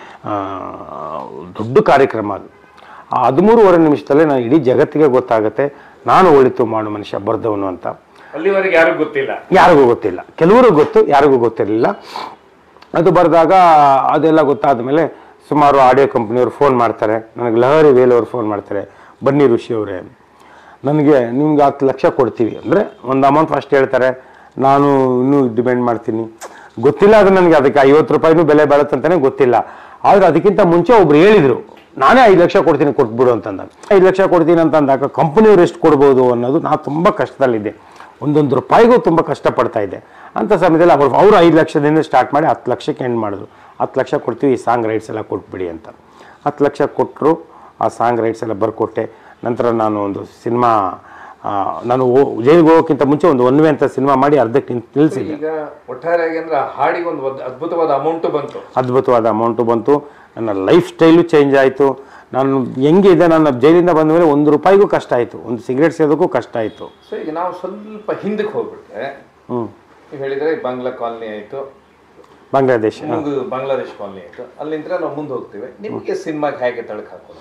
ದೊಡ್ಡ ಕಾರ್ಯಕ್ರಮ. ಅದು ಆ ಹದಿಮೂರುವರೆ ನಿಮಿಷದಲ್ಲೇ ನಾನು ಇಡೀ ಜಗತ್ತಿಗೆ ಗೊತ್ತಾಗುತ್ತೆ ನಾನು ಒಳಿತು ಮಾಡೋ ಮನುಷ್ಯ ಬರ್ದವನು ಅಂತ. ಅಲ್ಲಿವರೆಗೆ ಯಾರಿಗೂ ಗೊತ್ತಿಲ್ಲ, ಯಾರಿಗೂ ಗೊತ್ತಿಲ್ಲ. ಕೆಲವರು ಗೊತ್ತು, ಯಾರಿಗೂ ಗೊತ್ತಿರಲಿಲ್ಲ. ಅದು ಬರೆದಾಗ ಅದೆಲ್ಲ ಗೊತ್ತಾದ ಮೇಲೆ ಸುಮಾರು ಆಡಿಯೋ ಕಂಪ್ನಿಯವರು ಫೋನ್ ಮಾಡ್ತಾರೆ ನನಗೆ. ಲಹರಿ ವೇಲವರು ಫೋನ್ ಮಾಡ್ತಾರೆ, ಬನ್ನಿ ಋಷಿ ಅವರೇ ನನಗೆ ನಿಮ್ಗೆ ಹತ್ತು ಲಕ್ಷ ಕೊಡ್ತೀವಿ ಅಂದರೆ ಒಂದು ಅಮೌಂಟ್ ಫಸ್ಟ್ ಹೇಳ್ತಾರೆ. ನಾನು ಇನ್ನೂ ಡಿಪೆಂಡ್ ಮಾಡ್ತೀನಿ, ಗೊತ್ತಿಲ್ಲ ಅದು ನನಗೆ. ಅದಕ್ಕೆ ಐವತ್ತು ರೂಪಾಯಿನೂ ಬೆಲೆ ಬಾಳುತ್ತಂತಾನೆ ಗೊತ್ತಿಲ್ಲ. ಆದರೆ ಅದಕ್ಕಿಂತ ಮುಂಚೆ ಒಬ್ರು ಹೇಳಿದರು ನಾನೇ ಐದು ಲಕ್ಷ ಕೊಡ್ತೀನಿ ಕೊಟ್ಬಿಡು ಅಂತಂದಾಗ ಐದು ಲಕ್ಷ ಕೊಡ್ತೀನಿ ಅಂತಂದಾಗ ಕಂಪ್ನಿಯವ್ರು ಎಷ್ಟು ಕೊಡ್ಬೋದು ಅನ್ನೋದು ನಾನು ತುಂಬ ಕಷ್ಟದಲ್ಲಿದ್ದೆ. ಒಂದೊಂದು ರೂಪಾಯಿಗೂ ತುಂಬ ಕಷ್ಟಪಡ್ತಾ ಇದ್ದೆ. ಅಂಥ ಸಮಯದಲ್ಲಿ ಅವರು ಅವರು ಐದು ಲಕ್ಷದಿಂದ ಸ್ಟಾರ್ಟ್ ಮಾಡಿ ಹತ್ತು ಲಕ್ಷಕ್ಕೆ ಎಂಡ್ ಮಾಡಿದ್ರು. ಹತ್ತು ಲಕ್ಷ ಕೊಡ್ತೀವಿ, ಈ ಸಾಂಗ್ ರೈಟ್ಸ್ ಎಲ್ಲ ಕೊಟ್ಬಿಡಿ ಅಂತ. ಹತ್ತು ಲಕ್ಷ ಕೊಟ್ಟರು, ಆ ಸಾಂಗ್ ರೈಟ್ಸ್ ಎಲ್ಲ ಬರ್ಕೊಟ್ಟೆ. ನಂತರ ನಾನು ಒಂದು ಸಿನಿಮಾ, ನಾನು ಜೈಲಿಗೆ ಹೋಗೋಕ್ಕಿಂತ ಮುಂಚೆ ಒಂದು ಒನ್ವೆ ಅಂತ ಸಿನಿಮಾ ಮಾಡಿ ಅರ್ಧಕ್ಕೆ ನಿಲ್ಲಿಸಿದೆ. ಈಗ ಒಟ್ಟಾರೆಯಾಗಿ ಅಂದ್ರೆ ಹಾಡಿಗೆ ಒಂದು ಅದ್ಭುತವಾದ ಅಮೌಂಟು ಬಂತು. ಅದ್ಭುತವಾದ ಅಮೌಂಟು ಬಂತು. ನನ್ನ ಲೈಫ್ ಸ್ಟೈಲು ಚೇಂಜ್ ಆಯಿತು. ನಾನು ಹೆಂಗಿದೆ, ನನ್ನ ಜೈಲಿಂದ ಬಂದ ಮೇಲೆ ಒಂದು ರೂಪಾಯಿಗೂ ಕಷ್ಟ ಆಯಿತು, ಒಂದು ಸಿಗರೇಟ್ ಸೇದೋಕ್ಕೂ ಕಷ್ಟ ಆಯಿತು. ಸೊ ಈಗ ನಾವು ಸ್ವಲ್ಪ ಹಿಂದಕ್ಕೆ ಹೋಗ್ಬಿಟ್ರೆ, ಹ್ಞೂ ನೀವು ಹೇಳಿದರೆ ಬಾಂಗ್ಲಾ ಕಾಲನಿ ಆಯಿತು, ಬಾಂಗ್ಲಾದೇಶ ಮುಂದೆ ಬಾಂಗ್ಲಾದೇಶ್ ಕಾಲನಿ ಆಯಿತು, ಅಲ್ಲಿಂದ ನಾವು ಮುಂದೆ ಹೋಗ್ತೀವಿ. ನಿಮಗೆ ಸಿನಿಮಾಗೆ ಹೇಗೆ ತಳಕು ಹಾಕೋದು?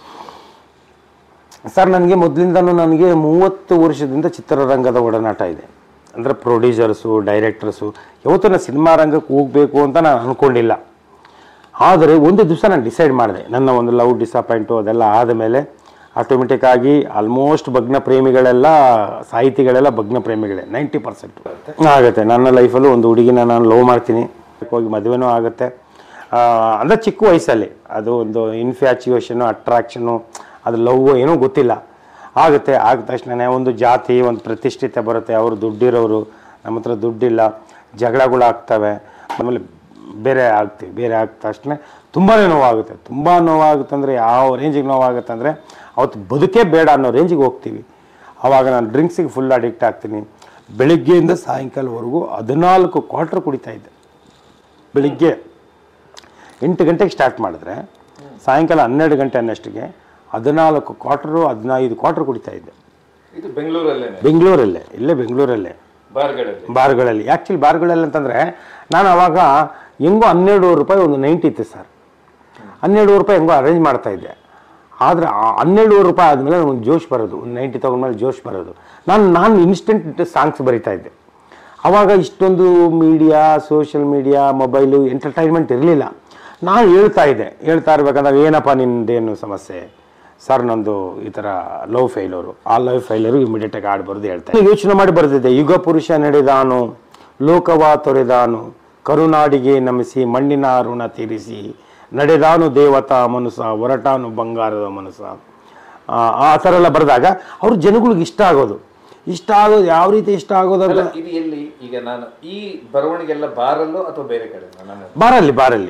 ಸರ್, ನನಗೆ ಮೊದಲಿಂದನೂ ನನಗೆ ಮೂವತ್ತು ವರ್ಷದಿಂದ ಚಿತ್ರರಂಗದ ಒಡನಾಟ ಇದೆ. ಅಂದರೆ ಪ್ರೊಡ್ಯೂಸರ್ಸು, ಡೈರೆಕ್ಟರ್ಸು, ಯಾವತ್ತೂ ನಾನು ಸಿನಿಮಾ ರಂಗಕ್ಕೆ ಹೋಗಬೇಕು ಅಂತ ನಾನು ಅಂದ್ಕೊಂಡಿಲ್ಲ. ಆದರೆ ಒಂದು ದಿವಸ ನಾನು ಡಿಸೈಡ್ ಮಾಡಿದೆ, ನನ್ನ ಒಂದು ಲವ್ ಡಿಸಪಾಯಿಂಟು ಅದೆಲ್ಲ ಆದಮೇಲೆ ಆಟೋಮೆಟಿಕ್ಕಾಗಿ ಆಲ್ಮೋಸ್ಟ್ ಭಗ್ನ ಪ್ರೇಮಿಗಳೆಲ್ಲ, ಸಾಹಿತಿಗಳೆಲ್ಲ ಭಗ್ನ ಪ್ರೇಮಿಗಳೇ, ನೈಂಟಿ ಪರ್ಸೆಂಟ್ ಆಗುತ್ತೆ. ನನ್ನ ಲೈಫಲ್ಲೂ ಒಂದು ಹುಡುಗಿನ ನಾನು ಲವ್ ಮಾಡ್ತೀನಿ, ಹೋಗಿ ಮದುವೆನೂ ಆಗುತ್ತೆ. ಅಂದರೆ ಚಿಕ್ಕ ವಯಸ್ಸಲ್ಲಿ ಅದು ಒಂದು ಇನ್ಫ್ಯಾಚುಯೇಷನು, ಅಟ್ರಾಕ್ಷನು, ಅದು ಲವ್ ಏನೂ ಗೊತ್ತಿಲ್ಲ, ಆಗುತ್ತೆ. ಆದ ತಕ್ಷಣ ಒಂದು ಜಾತಿ, ಒಂದು ಪ್ರತಿಷ್ಠಿತೆ ಬರುತ್ತೆ, ಅವರು ದುಡ್ಡಿರೋರು, ನಮ್ಮ ಹತ್ರ ದುಡ್ಡಿಲ್ಲ, ಜಗಳಗಳಾಗ್ತವೆ, ಆಮೇಲೆ ಬೇರೆ ಆಗ್ತೀವಿ. ಬೇರೆ ಆದ ತಕ್ಷಣ ತುಂಬಾ ನೋವಾಗುತ್ತೆ. ತುಂಬ ನೋವಾಗುತ್ತೆ ಅಂದರೆ ಯಾವ ರೇಂಜಿಗೆ ನೋವಾಗುತ್ತೆ ಅಂದರೆ ಅವತ್ತು ಬದುಕೇ ಬೇಡ ಅನ್ನೋ ರೇಂಜಿಗೆ ಹೋಗ್ತೀವಿ. ಆವಾಗ ನಾನು ಡ್ರಿಂಕ್ಸಿಗೆ ಫುಲ್ ಅಡಿಕ್ಟ್ ಆಗ್ತೀನಿ. ಬೆಳಿಗ್ಗೆಯಿಂದ ಸಾಯಂಕಾಲವರೆಗೂ ಹದಿನಾಲ್ಕು ಕ್ವಾರ್ಟರ್ ಕುಡಿತಾಯಿದ್ದೆ. ಬೆಳಿಗ್ಗೆ ಎಂಟು ಗಂಟೆಗೆ ಸ್ಟಾರ್ಟ್ ಮಾಡಿದ್ರೆ ಸಾಯಂಕಾಲ ಹನ್ನೆರಡು ಗಂಟೆ ಅನ್ನಷ್ಟಕ್ಕೆ ಹದಿನಾಲ್ಕು ಕ್ವಾರ್ಟರು ಹದಿನೈದು ಕ್ವಾರ್ಟರ್ ಕುಡಿತಾ ಇದ್ದೆ. ಇದು ಬೆಂಗಳೂರಲ್ಲೇ? ಬೆಂಗಳೂರಲ್ಲೇ, ಇಲ್ಲೇ ಬೆಂಗಳೂರಲ್ಲೇ ಬಾರ್ಗಳಲ್ಲಿ. ಬಾರ್ಗಳಲ್ಲಿ ಆ್ಯಕ್ಚುಲಿ ಬಾರ್ಗಳಲ್ಲಿ ಅಂತಂದರೆ ನಾನು ಅವಾಗ ಹೆಂಗೋ ಹನ್ನೆರಡುವರೆ ರೂಪಾಯಿ ಒಂದು ನೈಂಟಿ ಇತ್ತು ಸರ್. ಹನ್ನೆರಡುವರೆ ರೂಪಾಯಿ ಹೆಂಗೋ ಅರೇಂಜ್ ಮಾಡ್ತಾಯಿದ್ದೆ. ಆದರೆ ಆ ಹನ್ನೆರಡುವರೆ ರೂಪಾಯಿ ಆದಮೇಲೆ ಒಂದು ಜೋಶ್ ಬರೋದು, ಒಂದು ನೈಂಟಿ ತೊಗೊಂಡ್ಮೇಲೆ ಜೋಶ್ ಬರೋದು. ನಾನು ನಾನು ಇನ್ಸ್ಟೆಂಟ್ ಸಾಂಗ್ಸ್ ಬರಿತಾ ಇದ್ದೆ. ಆವಾಗ ಇಷ್ಟೊಂದು media, social media, mobile, entertainment ಇರಲಿಲ್ಲ. ನಾನು ಹೇಳ್ತಾ ಇದ್ದೆ, ಹೇಳ್ತಾ ಇರ್ಬೇಕಂದಾಗ ಏನಪ್ಪ ನಿಂದೇನು ಸಮಸ್ಯೆ ಸರ್, ನಂದು ಈ ಥರ ಲವ್ ಫೈಲರು, ಆ ಲವ್ ಫೈಲರು ಇಮಿಡಿಯೇಟಾಗಿ ಆಡ್ಬಾರ್ದು ಹೇಳ್ತಾ ಯೋಚನೆ ಮಾಡಿ ಬರೆದಿದ್ದೆ. ಯುಗ ಪುರುಷ ನಡೆದಾನು, ಲೋಕವ ತೊರೆದಾನು, ಕರುನಾಡಿಗೆ ನಮಿಸಿ ಮಣ್ಣಿನ ಋಣ ತೀರಿಸಿ, ನಡೆದಾನು ದೇವತಾ ಮನುಸ, ಹೊರಟಾನು ಬಂಗಾರದ ಮನುಸ, ಆ ಥರ ಎಲ್ಲ ಬರೆದಾಗ ಅವ್ರ ಜನಗಳಿಗೆ ಇಷ್ಟ ಆಗೋದು. ಇಷ್ಟ ಆಗೋದು ಯಾವ ರೀತಿ ಇಷ್ಟ ಆಗೋದಲ್ಲ, ಇದು ಎಲ್ಲಿ ಈಗ ನಾನು ಈ ಬರವಣಿಗೆಲ್ಲ ಬಾರಲ್ಲೋ ಅಥವಾ ಬೇರೆ ಕಡೆ? ಬಾರಲ್ಲಿ ಬಾರಲ್ಲಿ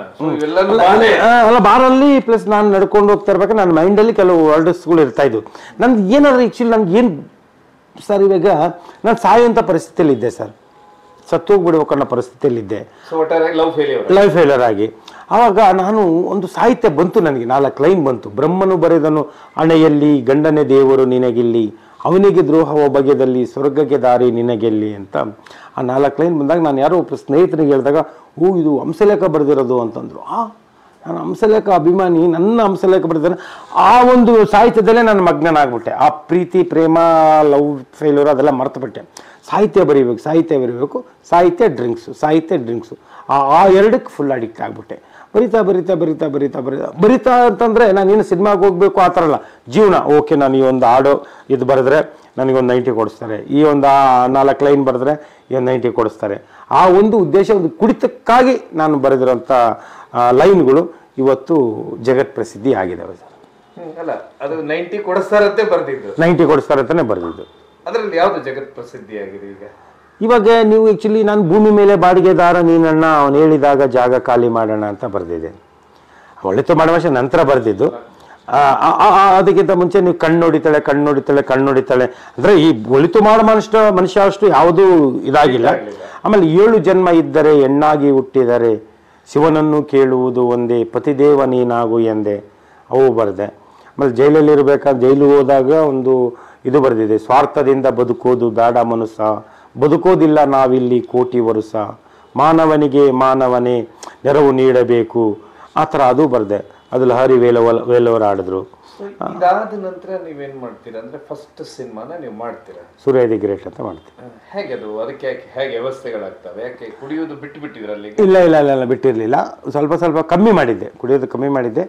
ಅಲ್ಲ ಬಾರಲ್ಲಿ ಪ್ಲಸ್ ನಾನು ನಡ್ಕೊಂಡು ಹೋಗ್ತಾ ಇರ್ಬೇಕು. ನನ್ನ ಮೈಂಡಲ್ಲಿ ಕೆಲವು ವರ್ಡ್ಸ್ಗಳು ಇರ್ತಾ ಇದ್ವು. ನನ್ಗೆ ಏನಾದ್ರು ಆ್ಯಕ್ಚುಲಿ ನನಗೆ ಏನು ಸರ್, ಇವಾಗ ನಾನು ಸಾಯುವಂಥ ಪರಿಸ್ಥಿತಿಯಲ್ಲಿದ್ದೆ ಸರ್, ಸತ್ತೋಗ್ಬಿಡ್ಬೇಕು ಅನ್ನೋ ಪರಿಸ್ಥಿತಿಯಲ್ಲಿದ್ದೆ, ಲೈಫ್ ಫೇಲಿಯರ್ ಆಗಿ. ಆವಾಗ ನಾನು ಒಂದು ಸಾಹಿತ್ಯ ಬಂತು ನನಗೆ, ನಾಲ್ಕು ಲೈನ್ ಬಂತು. ಬ್ರಹ್ಮನು ಬರೆದನು ಹಣೆಯಲ್ಲಿ, ಗಂಡನೇ ದೇವರು ನಿನಗಿಲ್ಲಿ, ಅವನಿಗೆ ದ್ರೋಹವ ಬಗೆದಲ್ಲಿ, ಸ್ವರ್ಗಕ್ಕೆ ದಾರಿ ನಿನಗೆಲ್ಲಿ ಅಂತ ಆ ನಾಲ್ಕು ಲೈನ್ ಬಂದಾಗ ನಾನು ಯಾರೋ ಒಬ್ಬ ಸ್ನೇಹಿತರಿಗೆ ಹೇಳಿದಾಗ, ಹೂ ಇದು ಹಂಸಲೇಖ ಬರೆದಿರೋದು ಅಂತಂದರು. ಆ ನಾನು ಹಂಸಲೇಖ ಅಭಿಮಾನಿ, ನನ್ನ ಹಂಸಲೇಖ ಬರೆದಿದ್ದಾರೆ. ಆ ಒಂದು ಸಾಹಿತ್ಯದಲ್ಲೇ ನಾನು ಮಗ್ನನಾಗ್ಬಿಟ್ಟೆ. ಆ ಪ್ರೀತಿ, ಪ್ರೇಮ, ಲವ್ ಫೇಲ್ಯೂರ್ ಅದೆಲ್ಲ ಮರ್ತುಬಿಟ್ಟೆ. ಸಾಹಿತ್ಯ ಬರೀಬೇಕು, ಸಾಹಿತ್ಯ ಬರೀಬೇಕು, ಸಾಹಿತ್ಯ ಡ್ರಿಂಕ್ಸು, ಸಾಹಿತ್ಯ ಡ್ರಿಂಕ್ಸು, ಆ ಆ ಎರಡಕ್ಕೆ ಫುಲ್ ಅಡಿಕ್ಟ್ ಆಗಿಬಿಟ್ಟೆ. ಬರಿತಾ ಬರಿತಾ ಬರಿತಾ ಬರಿತಾ ಬರಿತಾ ಬರಿತಾ ಅಂತಂದರೆ ನಾನೇನು ಸಿನಿಮಾಗೆ ಹೋಗಬೇಕು ಆ ಥರ ಅಲ್ಲ, ಜೀವನ. ಓಕೆ, ನಾನು ಈ ಒಂದು ಹಾಡು ಇದು ಬರೆದ್ರೆ ನನಗೊಂದು ನೈಂಟಿ ಕೊಡಿಸ್ತಾರೆ, ಈ ಒಂದು ನಾಲ್ಕು ಲೈನ್ ಬರೆದ್ರೆ ಈ ಒಂದು ನೈಂಟಿ ಕೊಡಿಸ್ತಾರೆ. ಆ ಒಂದು ಉದ್ದೇಶ, ಒಂದು ಕುಡಿತಕ್ಕಾಗಿ ನಾನು ಬರೆದಿರೋಂಥ ಲೈನ್ಗಳು ಇವತ್ತು ಜಗತ್ ಪ್ರಸಿದ್ಧಿ ಆಗಿದ್ದಾವೆ ಸರ್. ಅಲ್ಲ, ಅದು ನೈಂಟಿ ಕೊಡಿಸ್ತಾರಂತೆ ಬರೆದಿದ್ದು, ನೈಂಟಿ ಕೊಡಿಸ್ತಾರಂತಾನೆ ಬರೆದಿದ್ದು. ಅದರಲ್ಲಿ ಯಾವುದು ಜಗತ್ ಪ್ರಸಿದ್ಧಿ ಆಗಿದೆ ಈಗ? ಇವಾಗ ನೀವು ಆ್ಯಕ್ಚುಲಿ ನಾನು ಭೂಮಿ ಮೇಲೆ ಬಾಡಿಗೆದಾರ ನೀನಣ್ಣ, ಅವನು ಹೇಳಿದಾಗ ಜಾಗ ಖಾಲಿ ಮಾಡೋಣ ಅಂತ ಬರೆದಿದೆ. ಒಳ್ಳೆತು ಮಾಡುವ ನಂತರ ಬರೆದಿದ್ದು. ಅದಕ್ಕಿಂತ ಮುಂಚೆ ನೀವು ಕಣ್ಣು ನೋಡಿತಾಳೆ, ಕಣ್ಣು ನೋಡಿತಾಳೆ, ಕಣ್ಣು ನೋಡಿತಾಳೆ ಅಂದರೆ ಈ ಒಳಿತು ಮಾಡೋ ಮನುಷ್ಯ ಮನುಷ್ಯ ಅಷ್ಟು ಯಾವುದೂ ಇದಾಗಿಲ್ಲ. ಆಮೇಲೆ ಏಳು ಜನ್ಮ ಇದ್ದರೆ ಹೆಣ್ಣಾಗಿ ಹುಟ್ಟಿದರೆ ಶಿವನನ್ನು ಕೇಳುವುದು ಒಂದೇ, ಪತಿದೇವ ನೀನಾಗು ಎಂದೆ, ಅವು ಬರೆದೆ. ಆಮೇಲೆ ಜೈಲಲ್ಲಿರಬೇಕಾದ್ರೆ ಜೈಲು ಹೋದಾಗ ಒಂದು ಇದು ಬರೆದಿದೆ, ಸ್ವಾರ್ಥದಿಂದ ಬದುಕೋದು ಬೇಡ ಮನುಷ್ಯ, ಬದುಕೋದಿಲ್ಲ ನಾವಿಲ್ಲಿ ಕೋಟಿ ವರುಷ, ಮಾನವನಿಗೆ ಮಾನವನೇ ನೆರವು ನೀಡಬೇಕು, ಆ ಥರ ಅದು ಬರೆದೆ. ಅದು ಲಹರಿ ವೇಲವ ವೇಲವರು ಆಡಿದ್ರು. ಇದಾದ ನಂತರ ನೀವೇನು ಮಾಡ್ತೀರಾ ಅಂದರೆ ಫಸ್ಟ್ ಸಿನಿಮಾನ ನೀವು ಮಾಡ್ತೀರಾ, ಸೂರ್ಯ ದಿ ಗ್ರೇಟ್ ಅಂತ ಮಾಡ್ತೀರಾ? ಹೇಗೆ ಅದು, ಅದಕ್ಕೆ ಹೇಗೆ ವ್ಯವಸ್ಥೆಗಳಾಗ್ತವೆ? ಯಾಕೆ ಕುಡಿಯೋದು ಬಿಟ್ಟು ಬಿಟ್ಟಿದ್ರಲ್ಲಿ? ಇಲ್ಲ ಇಲ್ಲ ಇಲ್ಲ ಇಲ್ಲ ಬಿಟ್ಟಿರಲಿಲ್ಲ, ಸ್ವಲ್ಪ ಸ್ವಲ್ಪ ಕಮ್ಮಿ ಮಾಡಿದ್ದೆ, ಕುಡಿಯೋದು ಕಮ್ಮಿ ಮಾಡಿದ್ದೆ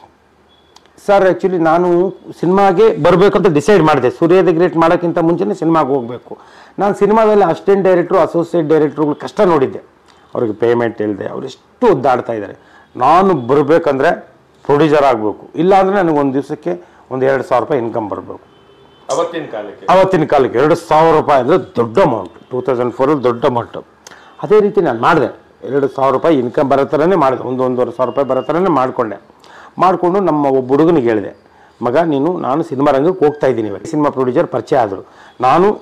ಸರ್. ಆ್ಯಕ್ಚುಲಿ ನಾನು ಸಿನಿಮಾಗೆ ಬರಬೇಕಂತ ಡಿಸೈಡ್ ಮಾಡಿದೆ. ಸೂರ್ಯ ದಿ ಗ್ರೇಟ್ ಮಾಡೋಕ್ಕಿಂತ ಮುಂಚೆನೇ ಸಿನಿಮಾಗೆ ಹೋಗಬೇಕು. ನಾನು ಸಿನಿಮಾದಲ್ಲಿ ಅಸಿಸ್ಟೆಂಟ್ ಡೈರೆಕ್ಟ್ರು, ಅಸೋಸಿಯೇಟ್ ಡೈರೆಕ್ಟ್ರುಗಳು ಕಷ್ಟ ನೋಡಿದ್ದೆ. ಅವ್ರಿಗೆ ಪೇಮೆಂಟ್ ಇಲ್ಲದೆ ಅವ್ರು ಎಷ್ಟು ಒದ್ದಾಡ್ತಾ ಇದ್ದಾರೆ. ನಾನು ಬರಬೇಕಂದ್ರೆ ಪ್ರೊಡ್ಯೂಸರ್ ಆಗಬೇಕು, ಇಲ್ಲಾಂದರೆ ನನಗೆ ಒಂದು ದಿವಸಕ್ಕೆ ಒಂದು ಎರಡು ಸಾವಿರ ರೂಪಾಯಿ ಇನ್ಕಮ್ ಬರಬೇಕು. ಅವತ್ತಿನ ಕಾಲಕ್ಕೆ ಅವತ್ತಿನ ಕಾಲಕ್ಕೆ ಎರಡು ಸಾವಿರ ರೂಪಾಯಿ ಅಂದರೆ ದೊಡ್ಡ ಅಮೌಂಟ್. ಟೂ ತೌಸಂಡ್ ಫೋರಲ್ಲಿ ದೊಡ್ಡ ಅಮೌಂಟು. ಅದೇ ರೀತಿ ನಾನು ಮಾಡಿದೆ, ಎರಡು ಸಾವಿರ ರೂಪಾಯಿ ಇನ್ಕಮ್ ಬರೋ ಥರನೇ ಮಾಡಿದೆ, ಒಂದು ಒಂದೂವರೆ ಸಾವಿರ ರೂಪಾಯಿ ಬರೋ ಥರನೇ ಮಾಡಿಕೊಂಡೆ. ಮಾಡಿಕೊಂಡು ನಮ್ಮ ಒಬ್ಬ ಹುಡುಗನಿಗೆ ಹೇಳಿದೆ, ಮಗ ನೀನು ನಾನು ಸಿನಿಮಾ ರಂಗಕ್ಕೆ ಹೋಗ್ತಾ ಇದ್ದೀನಿ, ಇವಾಗ ಸಿನಿಮಾ ಪ್ರೊಡ್ಯೂಸರ್ ಪರಿಚಯ ಆದರು. ನಾನು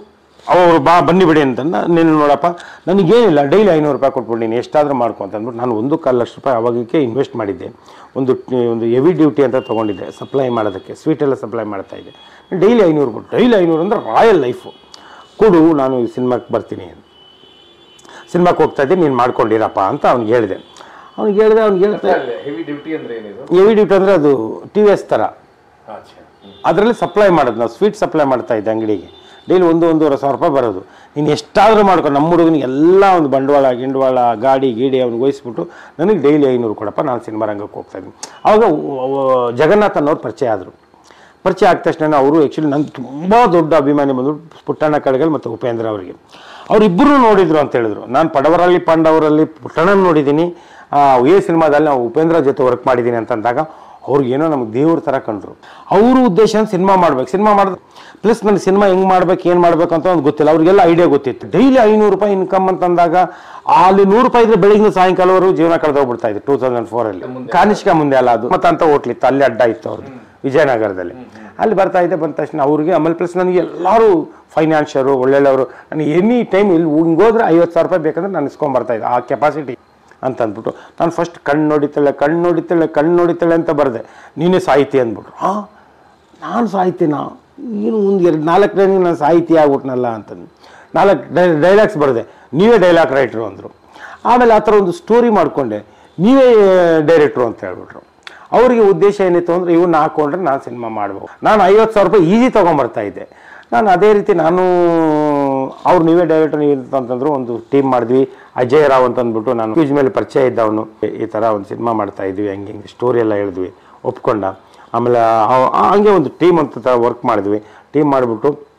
ಅವರು ಬಾ ಬನ್ನಿ ಬಿಡಿ ಅಂತಂದ. ನೀನು ನೋಡಪ್ಪ ನನಗೇನಿಲ್ಲ, ಡೈಲಿ ಐನೂರು ರೂಪಾಯಿ ಕೊಟ್ಬಿಟ್ಟು ನೀನು ಎಷ್ಟಾದರೂ ಮಾಡ್ಕೊ ಅಂತ ಅಂದ್ಬಿಟ್ಟು ನಾನು ಒಂದು ಕಾಲು ಲಕ್ಷ ರೂಪಾಯಿ ಅವಾಗಕ್ಕೆ ಇನ್ವೆಸ್ಟ್ ಮಾಡಿದ್ದೆ. ಒಂದು ಒಂದು ಹೆವಿ ಡ್ಯೂಟಿ ಅಂತ ತೊಗೊಂಡಿದ್ದೆ ಸಪ್ಲೈ ಮಾಡೋದಕ್ಕೆ, ಸ್ವೀಟೆಲ್ಲ ಸಪ್ಲೈ ಮಾಡ್ತಾಯಿದ್ದೆ. ಡೈಲಿ ಐನೂರು ಕೊಟ್ಟು, ಡೈಲಿ ಐನೂರು ಅಂದರೆ ರಾಯಲ್ ಲೈಫು ಕೊಡು, ನಾನು ಸಿನಿಮಾಕ್ಕೆ ಬರ್ತೀನಿ, ಸಿನಿಮಾಕ್ಕೆ ಹೋಗ್ತಾಯಿದ್ದೀನಿ, ನೀನು ಮಾಡ್ಕೊಂಡಿರಪ್ಪ ಅಂತ ಅವ್ನಿಗೆ ಹೇಳಿದೆ. ಅವ್ನಿಗೆ ಹೇಳಿದೆ ಅವ್ನಿಗೆ ಹೇಳ್ತಾ ಹೆವಿ ಡ್ಯೂಟಿ ಅಂದರೆ ಏನಿದು? ಹೆವಿ ಡ್ಯೂಟಿ ಅಂದರೆ ಅದು ಟಿ ವಿ ಎಸ್ ಥರ, ಅದರಲ್ಲಿ ಸಪ್ಲೈ ಮಾಡೋದು. ನಾವು ಸ್ವೀಟ್ ಸಪ್ಲೈ ಮಾಡ್ತಾ ಇದ್ದೆ ಅಂಗಡಿಗೆ, ಡೈಲಿ ಒಂದು ಒಂದೂವರೆ ಸಾವಿರ ರೂಪಾಯಿ ಬರೋದು. ನೀನು ಎಷ್ಟಾದರೂ ಮಾಡ್ಕೊ, ನಮ್ಮ ಹುಡುಗನಿಗೆ ಎಲ್ಲ ಒಂದು ಬಂಡವಾಳ ಗಿಂಡವಾಳ ಗಾಡಿ ಗೀಡಿ ಅವ್ನಿಗೆ ವಹಿಸ್ಬಿಟ್ಟು ನನಗೆ ಡೈಲಿ ಐನೂರು ಕೊಡಪ್ಪ, ನಾನು ಸಿನಿಮಾ ರಂಗಕ್ಕೆ ಹೋಗ್ತಾಯಿದ್ದೀನಿ. ಆವಾಗ ಜಗನ್ನಾಥ್ ಅನ್ನೋರು ಪರಿಚಯ ಆದರು. ಪರಿಚಯ ಆದ ತಕ್ಷಣ ಅವರು ಆ್ಯಕ್ಚುಲಿ ನನ್ನ ತುಂಬ ದೊಡ್ಡ ಅಭಿಮಾನಿ ಬಂದರು, ಪುಟ್ಟಣ್ಣ ಕಡಗಲ್ ಮತ್ತು ಉಪೇಂದ್ರ ಅವರಿಗೆ. ಅವರಿಬ್ಬರು ನೋಡಿದರು ಅಂತ ಹೇಳಿದ್ರು. ನಾನು ಪಡವರಲ್ಲಿ ಪಾಂಡವರಲ್ಲಿ ಪುಟ್ಟಣ್ಣನ ನೋಡಿದ್ದೀನಿ, ಎ ಸಿನಿಮಾದಲ್ಲಿ ನಾವು ಉಪೇಂದ್ರ ಜೊತೆ ವರ್ಕ್ ಮಾಡಿದ್ದೀನಿ ಅಂತಂದಾಗ ಅವ್ರಿಗೇನೋ ನಮಗೆ ದೇವ್ರ ಥರ ಕಂಡ್ರು. ಅವ್ರ ಉದ್ದೇಶ ಸಿನಿಮಾ ಮಾಡ್ಬೇಕು, ಸಿನಿಮಾ ಮಾಡಿದ್ರೆ ಪ್ಲಸ್ ನನಗೆ ಸಿನಿಮಾ ಹೆಂಗೆ ಮಾಡ್ಬೇಕು ಏನು ಮಾಡ್ಬೇಕು ಅಂತ ಒಂದು ಗೊತ್ತಿಲ್ಲ, ಅವ್ರಿಗೆಲ್ಲ ಐಡಿಯಾ ಗೊತ್ತಿತ್ತು. ಡೈಲಿ ಐನೂರು ರೂಪಾಯಿ ಇನ್ಕಮ್ ಅಂತಂದಾಗ ಅಲ್ಲಿ ನೂರು ರೂಪಾಯಿ ಇದ್ರೆ ಬೆಳಿಗ್ಗೆ ಸಾಯಂಕಾಲವರೆಗೂ ಜೀವನ ಕಳೆದೋಗ್ಬಿಡ್ತಾ ಇತ್ತು. ಟೂ ತೌಸಂಡ್ ಫೋರಲ್ಲಿ ಕಾನಿಷ್ಕ ಮುಂದೆ ಅಲ್ಲ ಅದು ಮತ್ತೆ ಅಂತ ಹೋಟ್ಲಿತ್ತು, ಅಲ್ಲಿ ಅಡ್ಡ ಇತ್ತು ಅವ್ರದ್ದು ವಿಜಯನಗರದಲ್ಲಿ. ಅಲ್ಲಿ ಬರ್ತಾ ಇದ್ದೆ. ಬಂದ ತಕ್ಷಣ ಅವ್ರಿಗೆ ಆಮೇಲೆ ಪ್ಲಸ್ ನನಗೆ ಎಲ್ಲರೂ ಫೈನಾನ್ಷಿಯರು ಒಳ್ಳೆಯವರು, ನನಗೆ ಎನಿ ಟೈಮ್ ಇಲ್ಲಿ ಹಿಂಗೋದ್ರೆ ಐವತ್ತು ಸಾವಿರ ರೂಪಾಯಿ ಬೇಕಂದ್ರೆ ನಾನು ಇಸ್ಕೊಂಬರ್ತಾಯಿದ್ದೆ, ಆ ಕೆಪಾಸಿಟಿ ಅಂತ ಅಂದ್ಬಿಟ್ಟು. ನಾನು ಫಸ್ಟ್ ಕಣ್ಣು ನೋಡಿತಾಳೆ ಕಣ್ಣು ನೋಡಿತಾಳೆ ಕಣ್ಣು ನೋಡಿತಾಳೆ ಅಂತ ಬರೆದೆ, ನೀನೇ ಸಾಹಿತಿ ಅಂದ್ಬಿಟ್ರು. ಹಾಂ ನಾನು ಸಾಹಿತಿನಾ, ಏನು ಒಂದು ಎರಡು ನಾಲ್ಕು ಡೈನಿಗೆ ನಾನು ಸಾಹಿತಿ ಆಗ್ಬಿಟ್ನಲ್ಲ ಅಂತಂದು ನಾಲ್ಕು ಡೈ ಡೈಲಾಗ್ಸ್ ಬರೆದೆ, ನೀವೇ ಡೈಲಾಗ್ ರೈಟ್ರು ಅಂದರು. ಆಮೇಲೆ ಆ ಥರ ಒಂದು ಸ್ಟೋರಿ ಮಾಡಿಕೊಂಡೆ, ನೀವೇ ಡೈರೆಕ್ಟ್ರು ಅಂತ ಹೇಳ್ಬಿಟ್ರು. ಅವರಿಗೆ ಉದ್ದೇಶ ಏನಿತ್ತು ಅಂದರೆ ಇವನ್ನ ಹಾಕ್ಕೊಂಡ್ರೆ ನಾನು ಸಿನಿಮಾ ಮಾಡ್ಬೇಕು. ನಾನು ಐವತ್ತು ಸಾವಿರ ರೂಪಾಯಿ ಈಸಿ ತೊಗೊಂಬರ್ತಾಯಿದ್ದೆ. ನಾನು ಅದೇ ರೀತಿ ನಾನು ಅವ್ರು ನೀವೇ ಡೈರೆಕ್ಟರ್ ನೀವು ಅಂತಂದ್ರು, ಒಂದು ಟೀಮ್ ಮಾಡಿದ್ವಿ. ಅಜಯ್ ರಾವ್ ಅಂತಂದ್ಬಿಟ್ಟು ನಾನು ಫ್ಯೂಜ್ ಮೇಲೆ ಪರಿಚಯ ಇದ್ದವನು, ಈ ಥರ ಒಂದು ಸಿನಿಮಾ ಮಾಡ್ತಾ ಇದ್ವಿ, ಹಂಗೆ ಹಿಂಗೆ ಸ್ಟೋರಿ ಎಲ್ಲ ಹೇಳಿದ್ವಿ, ಒಪ್ಕೊಂಡ. ಆಮೇಲೆ ಹಂಗೆ ಒಂದು ಟೀಮ್ ಅಂತ ವರ್ಕ್ ಮಾಡಿದ್ವಿ. ಟೀಮ್ ಮಾಡಿಬಿಟ್ಟು